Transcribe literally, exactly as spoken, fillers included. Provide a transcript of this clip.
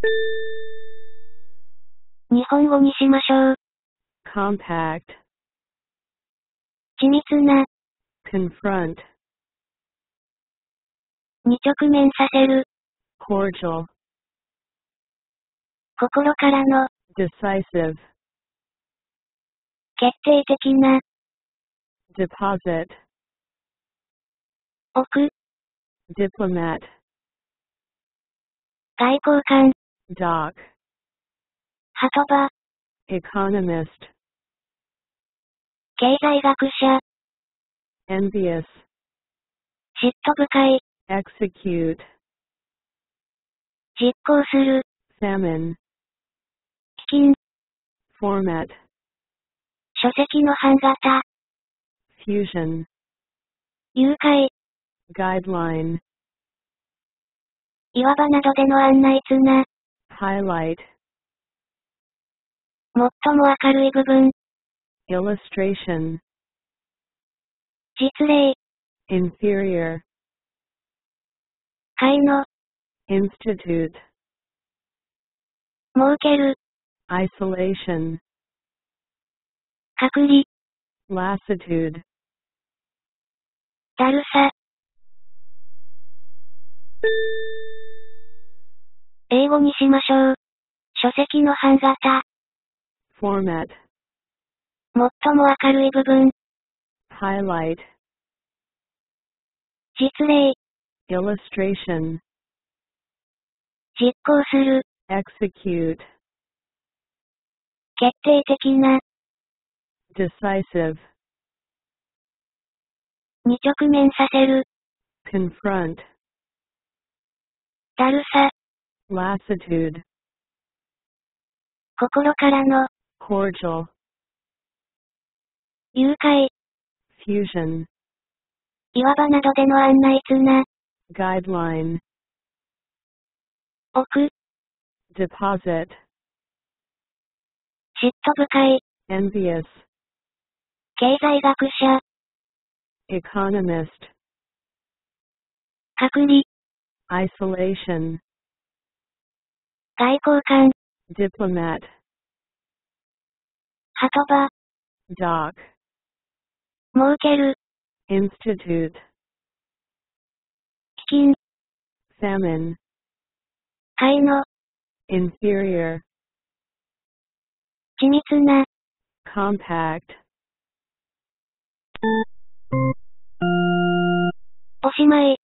日本語にしましょう。 compact, 緻密な、 confront, に直面させる、 cordial, 心からの、 decisive, 決定的な、 deposit, 置く、 diplomat, 外交官、 dock, 鳩場、 economist, 経済学者、 envious, 嫉妬深い、 execute, 実行する、 famine, 飢饉、 format, 書籍の版型、 fusion, 誘拐、 guideline, 岩場などでの案内綱、 highlight, 最も明るい部分、 illustration, 実例、 inferior, 会の、 institute, 設ける、 isolation, 隔離、 lassitude, だるさ。英語にしましょう。書籍の版型、 format, 最も明るい部分、 highlight, 実例、 illustration, 実行する、 execute, 決定的な、 decisive, に直面させる、 confront, だるさ、 lassitude, 心からの、 cordial, 誘拐、 fusion, 岩場などでの案内綱、 guideline, 置く、 deposit, 嫉妬深い、 envious, 経済学者、 economist, 隔離、 isolation, 外交官、 diplomat, 鳩場、 dock, 設ける、 institute, 飢饉、 famine, 会の、 inferior, 緻密な、 compact. おしまい。